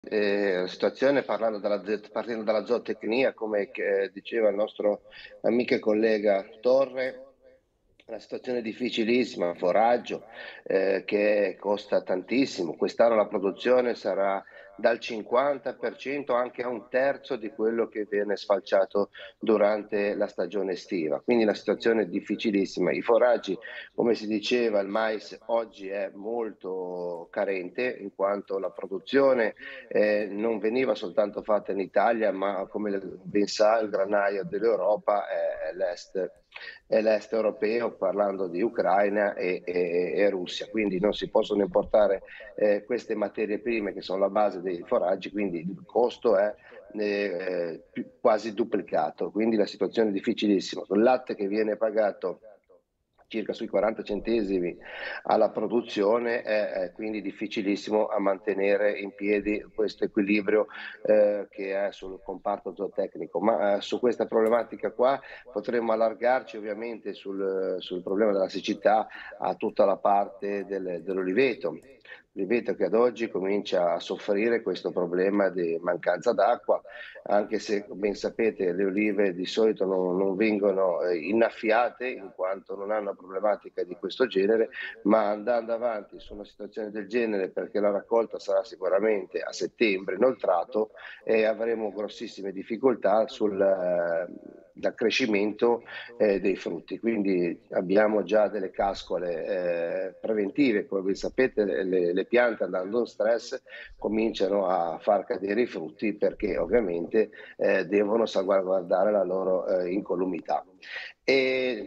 La situazione partendo dalla zootecnia, come diceva il nostro amico e collega Torre, una situazione difficilissima, foraggio che costa tantissimo. Quest'anno la produzione sarà dal 50% anche a un terzo di quello che viene sfalciato durante la stagione estiva. Quindi una situazione difficilissima. I foraggi, come si diceva, il mais oggi è molto carente in quanto la produzione non veniva soltanto fatta in Italia, ma come ben sa il granaio dell'Europa è l'est europeo, parlando di Ucraina e Russia, quindi non si possono importare queste materie prime che sono la base dei foraggi, quindi il costo è quasi duplicato, quindi la situazione è difficilissima. Il latte che viene pagato circa sui 40 centesimi alla produzione è quindi difficilissimo a mantenere in piedi questo equilibrio che è sul comparto zootecnico, ma su questa problematica qua potremmo allargarci ovviamente sul problema della siccità a tutta la parte dell'oliveto. L'oliveto che ad oggi comincia a soffrire questo problema di mancanza d'acqua, anche se ben sapete le olive di solito non vengono innaffiate in quanto non hanno problematica di questo genere, ma andando avanti su una situazione del genere, perché la raccolta sarà sicuramente a settembre inoltrato, e avremo grossissime difficoltà dal crescimento dei frutti. Quindi abbiamo già delle cascole preventive, come voi sapete le piante andando in stress cominciano a far cadere i frutti perché ovviamente devono salvaguardare la loro incolumità. E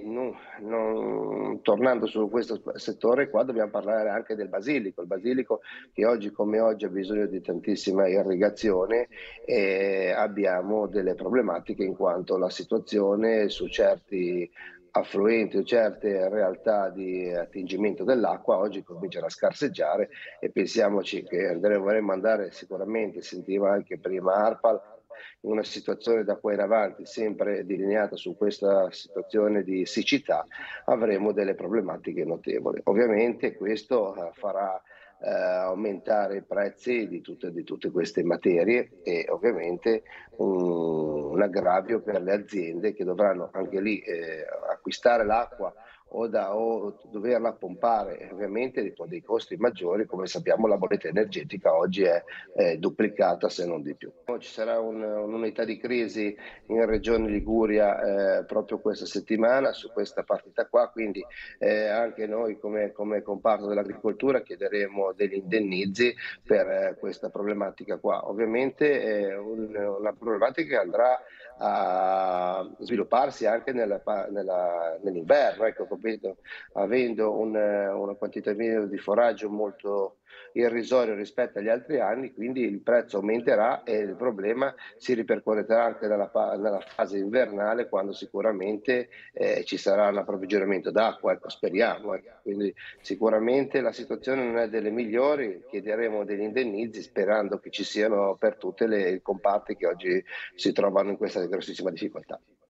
tornando su questo settore qua dobbiamo parlare anche del basilico, il basilico che oggi come oggi ha bisogno di tantissima irrigazione e abbiamo delle problematiche in quanto la situazione su certi affluenti o certe realtà di attingimento dell'acqua oggi cominciano a scarseggiare e pensiamoci che vorremmo andare sicuramente, sentiva anche prima ARPAL, in una situazione da qua in avanti sempre delineata su questa situazione di siccità, avremo delle problematiche notevoli. Ovviamente questo farà aumentare i prezzi di tutte queste materie e ovviamente un aggravio per le aziende che dovranno anche lì acquistare l'acqua o doverla pompare, e ovviamente con dei costi maggiori. Come sappiamo la bolletta energetica oggi è duplicata se non di più. Ci sarà un'unità di crisi in Regione Liguria proprio questa settimana su questa partita qua, quindi anche noi come comparto dell'agricoltura chiederemo degli indennizzi per questa problematica qua. Ovviamente è una problematica che andrà a svilupparsi anche nell'inverno, ecco, capito? Avendo una quantità minima di foraggio molto irrisorio rispetto agli altri anni, quindi il prezzo aumenterà e il problema si ripercuoterà anche nella fase invernale, quando sicuramente ci sarà un approvvigionamento d'acqua, ecco, speriamo. Ecco. Quindi sicuramente la situazione non è delle migliori, chiederemo degli indennizzi sperando che ci siano per tutte le comparti che oggi si trovano in questa grossissima difficoltà.